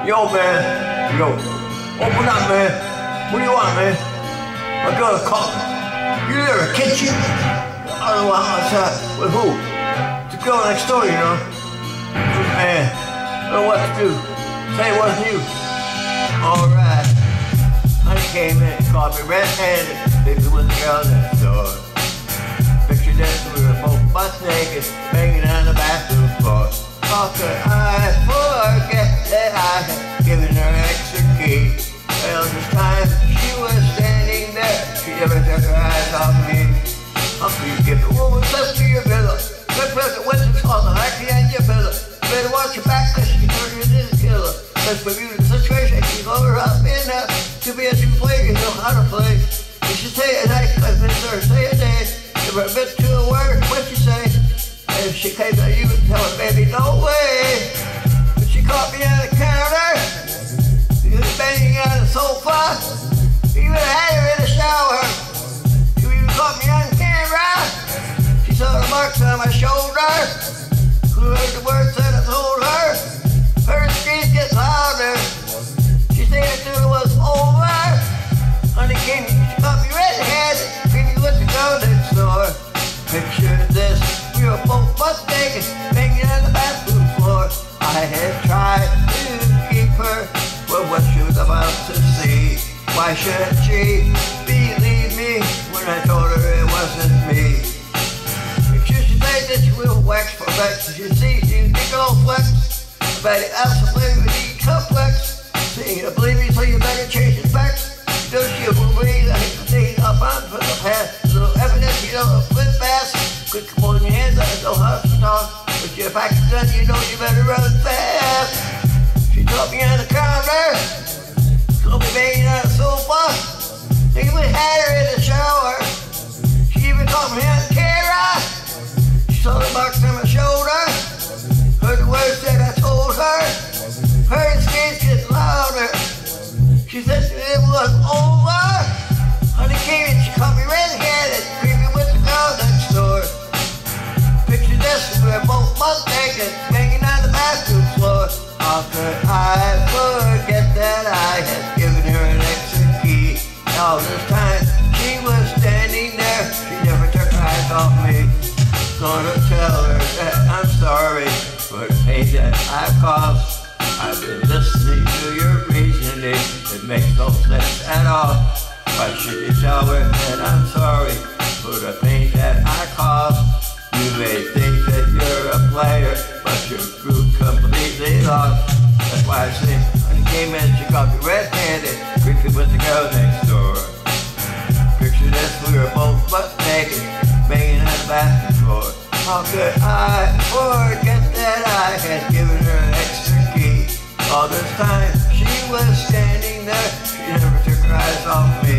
Yo, man. Yo. Open up, man. What do you want, man? My girl called me. You there, a kitchen? I don't know outside. With who? The girl next door, you know. Man, I don't know what to do. Say it wasn't you. Alright. Honey came in and called me red-handed. Baby was the girl next door. Picture this, we were both butt naked, banging on the bathroom floor. How could I forget that I had given her an extra key? Well, this time she was standing there. She never took her eyes off me. How could you give a woman left to your pillow? Good present winter's on the heart behind your pillow. You better watch your back cause she turned you into a killer. Let's review the situation. She's over up in there. To be a true player, you know how to play. You should say a night, cause Mr. Say a day. Give her a bit to a word, what you say? And if she came to you and tell her, baby, no way. But she caught me on the counter. She was banging on the sofa. Even had her in the shower. She even caught me on camera. She saw the marks on my shoulder. Who heard the words that I told her? Her screams get louder. She said it till it was over. Honey came, she caught me red-handed. Creepy with the girl next door. Picture this, we were both butt naked, banging on the bathroom floor. I had tried to keep her from what she was about to see. Why should she believe me when I told her it wasn't me? Picture she made this real wax for Rex. You see, you nickel flex. Everybody else will believe with the complex. Saying you believe me, so you better change the specs. Don't you believe I hit the thing up on for the past? Little evidence, you know, flip fast. Quick, holding your hands up, no how to talk. But if I can done, you know you better run fast. She told me on the counter. Told me banging on the sofa. They even had her in the shower. She even caught me on camera. She saw the marks on my shoulder. Heard the words that I told her. Her screams get louder. She said it was over. Honey came and she caught me red-handed, creepy with the girl next door. Picture this, we were both butt naked, banging on the bathroom floor. How could I forget that I had given her an extra key? All this time she was standing there, she never took her eyes off me. Gonna tell her that I'm sorry for the pain that I've caused. I've been listening to your reasoning, it makes no sense at all. Why should you tell her that I'm sorry for the pain that I caused? You may think that you're a player, but you're completely lost. That's why I say, when you came in, she got me red-handed, creepy with the girl next door. Picture this, we were both butt naked, banging on the bathroom floor. How could I forget that I had given her an extra key? All this time, she was standing there, she never took her eyes off me.